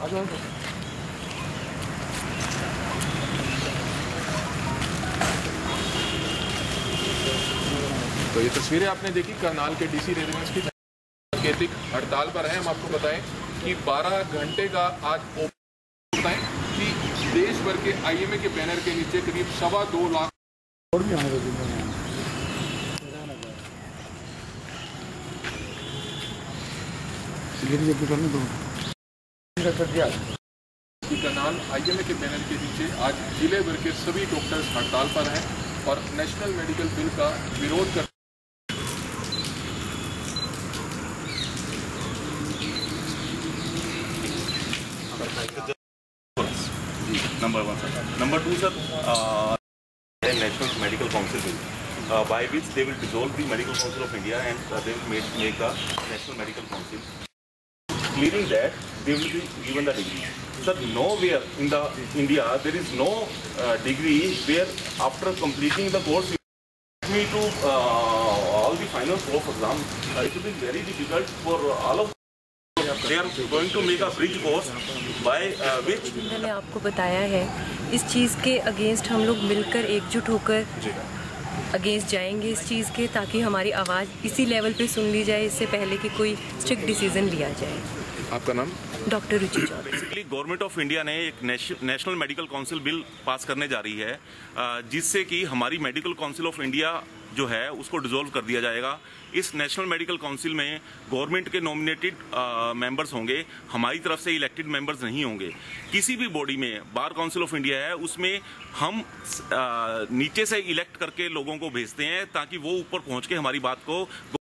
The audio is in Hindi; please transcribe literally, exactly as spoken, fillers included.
तो ये तस्वीरें आपने देखी करनाल के डीसी रेजिडेंस की सांकेतिक हड़ताल पर है। हम आपको बताएं कि बारह घंटे का आज बताएं कि देश भर के आईएमए के बैनर के नीचे करीब सवा दो लाख करनाल आईएमए के बैनर के नीचे आज जिले भर के सभी डॉक्टर्स हड़ताल पर हैं और नेशनल मेडिकल बिल का विरोध कर number one sir. Number two sir, national medical council bill by which they will dissolve the Medical Council of India and uh, they will make, make a National Medical Council. Clearing that, they will be given the degree. Sir, nowhere in the India there is no uh, degree where after completing the course you me to uh, all the final course exam. Uh, it will be very difficult for all of. They are going to make a bridge course by uh, which. मैंने आपको बताया है इस चीज़ के अगेंस्ट हम लोग मिलकर एकजुट होकर अगेंस्ट जाएंगे इस चीज़ के, ताकि हमारी आवाज़ इसी लेवल पे सुन ली जाए इससे पहले कि कोई स्ट्रिक्ट डिसीजन लिया जाए। आपका नाम? Doctor Ruchi Chaudhary. Basically government of India ने एक national medical council bill pass करने जा रही है जिससे कि हमारी मेडिकल काउंसिल ऑफ इंडिया जो है उसको डिसॉल्व कर दिया जाएगा। इस नेशनल मेडिकल काउंसिल में गवर्नमेंट के नॉमिनेटेड मेंबर्स होंगे, हमारी तरफ से इलेक्टेड मेंबर्स नहीं होंगे। किसी भी बॉडी में बार काउंसिल ऑफ इंडिया है उसमें हम आ, नीचे से इलेक्ट करके लोगों को भेजते हैं ताकि वो ऊपर पहुंच के हमारी बात को